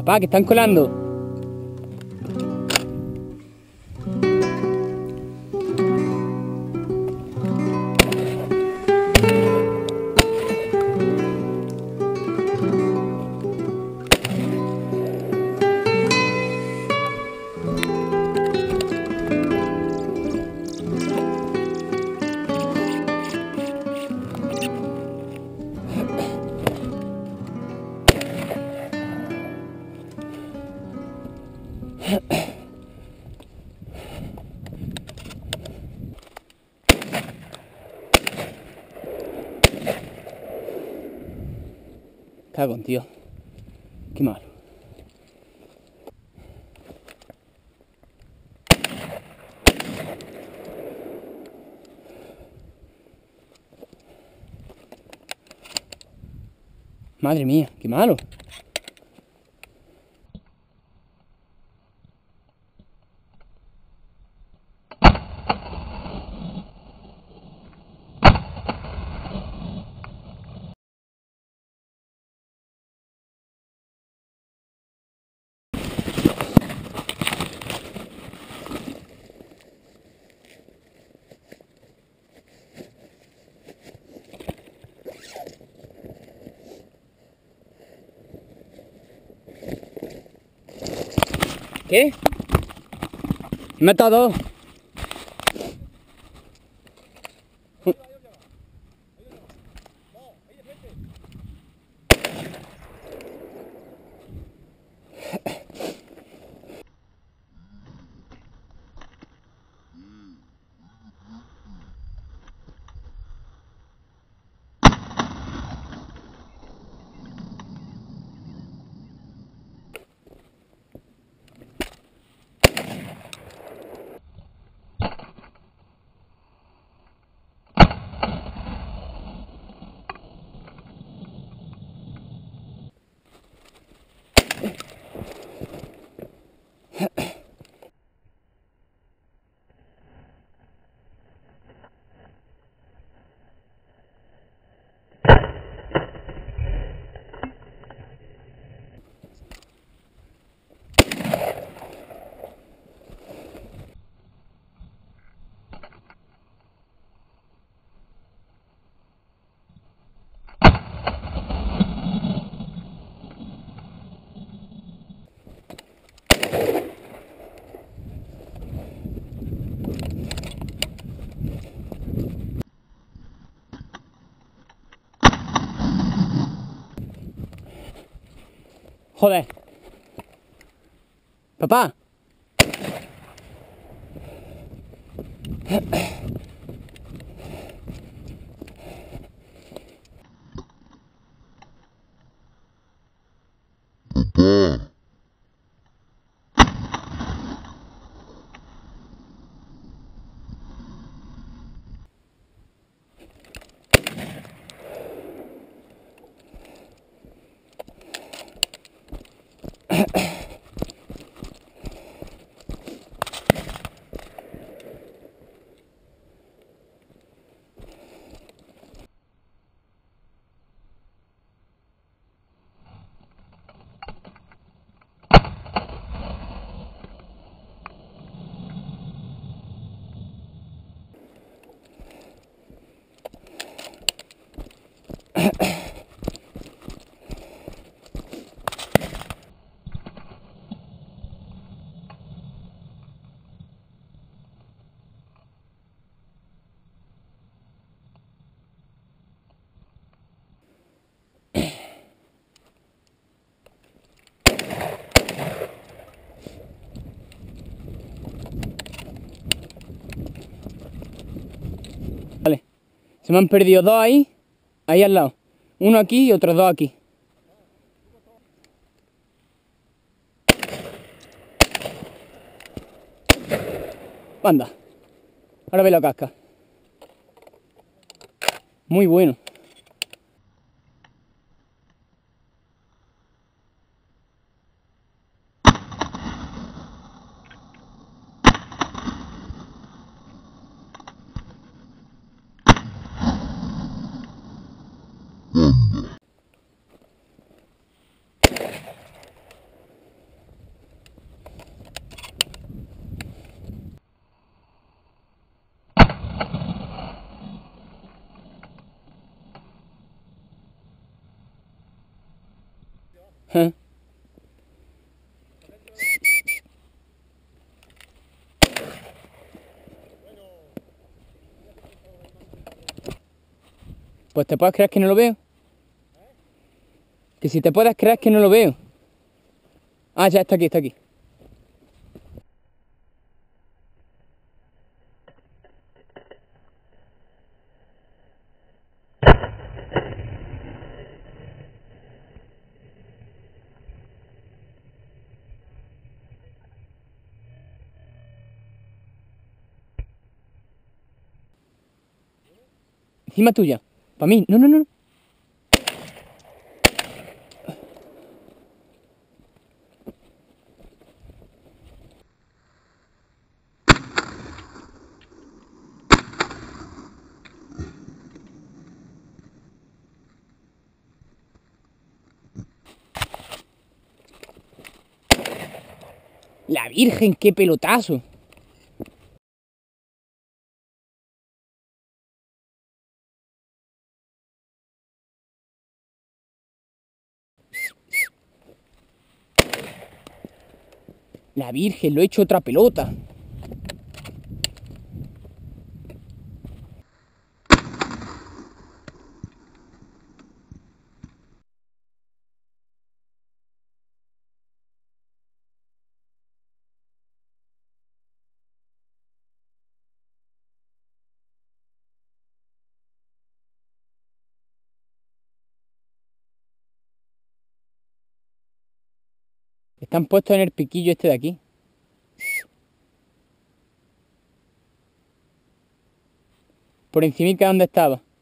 Papá, que están colando. Cago en tío. Qué malo. Madre mía, qué malo. ¿Qué? Me ha matado. Joder. Papá. Vale. Se me han perdido dos ahí al lado. Uno aquí y otros dos aquí. Anda. Ahora ve la casca. Muy bueno. ¿Eh? Pues te puedes creer que no lo veo. Que si te puedes creer que no lo veo. Ah, ya está aquí, está aquí. Encima tuya. Para mí. No, no, no. La Virgen, qué pelotazo. La Virgen, lo he hecho otra pelota. Están puestos en el piquillo este de aquí. Por encima de donde estaba.